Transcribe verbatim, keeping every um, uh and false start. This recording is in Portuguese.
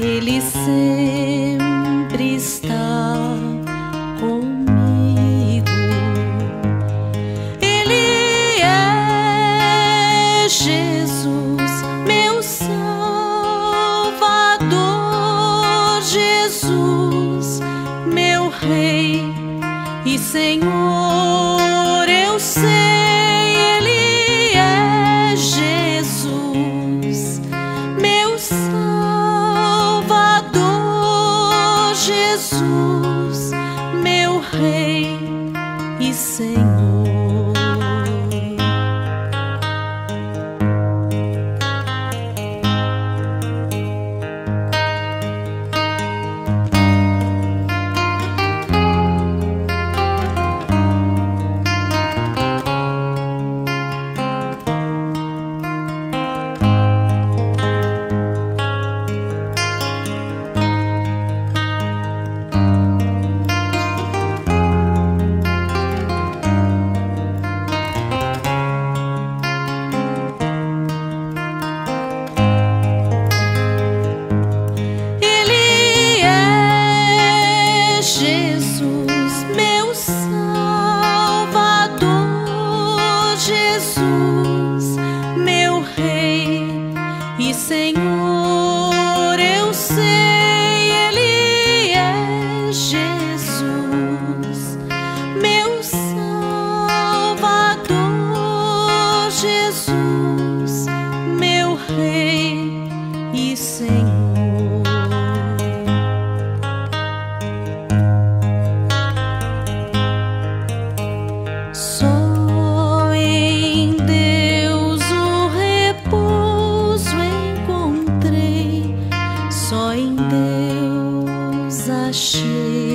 Ele sempre está comigo. Ele é Jesus, meu Salvador, Jesus, meu Rei e Senhor. Eu sei, Ele é Jesus, meu Salvador, Jesus, meu Rei e Senhor. Jesus, meu Salvador, Jesus, meu Rei e Senhor. Eu sei, Ele é Jesus, meu Salvador, Jesus, meu Rei e Senhor. Só em Deus o repouso encontrei, só em Deus achei